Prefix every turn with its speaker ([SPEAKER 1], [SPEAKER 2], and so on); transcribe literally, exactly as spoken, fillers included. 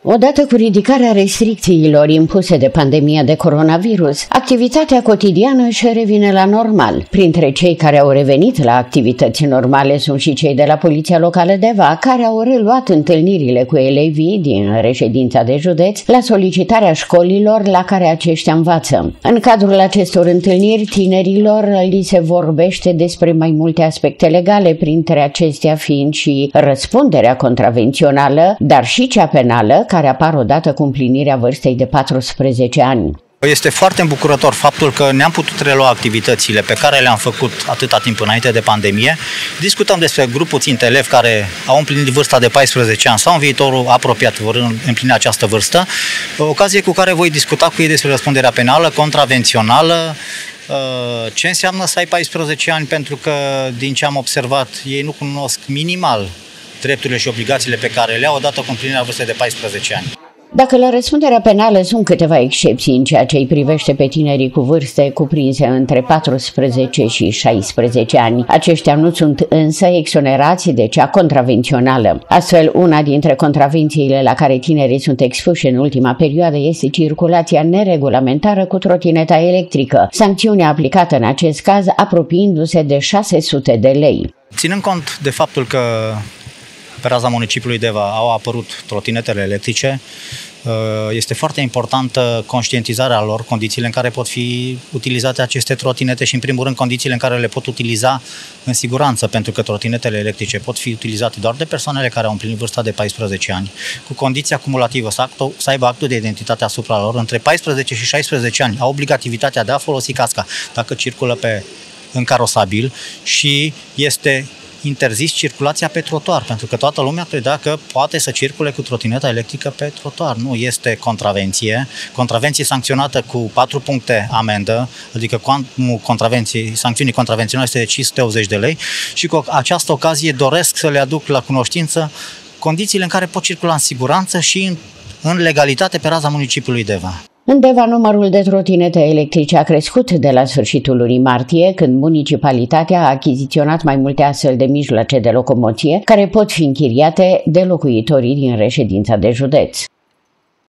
[SPEAKER 1] Odată cu ridicarea restricțiilor impuse de pandemia de coronavirus, activitatea cotidiană își revine la normal. Printre cei care au revenit la activități normale sunt și cei de la Poliția Locală Deva, care au reluat întâlnirile cu elevii din reședința de județ la solicitarea școlilor la care aceștia învață. În cadrul acestor întâlniri, tinerilor li se vorbește despre mai multe aspecte legale, printre acestea fiind și răspunderea contravențională, dar și cea penală, care apar odată cu împlinirea vârstei de paisprezece ani.
[SPEAKER 2] Este foarte îmbucurător faptul că ne-am putut relua activitățile pe care le-am făcut atâta timp înainte de pandemie. Discutăm despre grupul țintă elevi care au împlinit vârsta de paisprezece ani sau în viitorul apropiat vor împlini această vârstă, ocazie cu care voi discuta cu ei despre răspunderea penală, contravențională, ce înseamnă să ai paisprezece ani, pentru că din ce am observat ei nu cunosc minimal drepturile și obligațiile pe care le au odată cu împlinirea vârstei de paisprezece ani.
[SPEAKER 1] Dacă la răspunderea penală sunt câteva excepții în ceea ce îi privește pe tinerii cu vârste cuprinse între paisprezece și șaisprezece ani, aceștia nu sunt însă exonerați de cea contravențională. Astfel, una dintre contravențiile la care tinerii sunt expuși în ultima perioadă este circulația neregulamentară cu trotineta electrică, sancțiunea aplicată în acest caz apropiindu-se de șase sute de lei.
[SPEAKER 2] Ținând cont de faptul că pe raza municipiului Deva au apărut trotinetele electrice, este foarte importantă conștientizarea lor, condițiile în care pot fi utilizate aceste trotinete și, în primul rând, condițiile în care le pot utiliza în siguranță, pentru că trotinetele electrice pot fi utilizate doar de persoanele care au împlinit vârsta de paisprezece ani, cu condiția acumulativă să, actul, să aibă actul de identitate asupra lor. Între paisprezece și șaisprezece ani au obligativitatea de a folosi casca dacă circulă pe în carosabil și este interzis circulația pe trotuar, pentru că toată lumea credea că poate să circule cu trotineta electrică pe trotuar. Nu, este contravenție. Contravenție sancționată cu patru puncte amendă, adică contravenții, sancțiunii contravenționale este de cinci sute optzeci de lei și cu această ocazie doresc să le aduc la cunoștință condițiile în care pot circula în siguranță și în, în legalitate pe raza municipiului Deva.
[SPEAKER 1] În Deva, numărul de trotinete electrice a crescut de la sfârșitul lunii martie, când municipalitatea a achiziționat mai multe astfel de mijloace de locomoție, care pot fi închiriate de locuitorii din reședința de județ.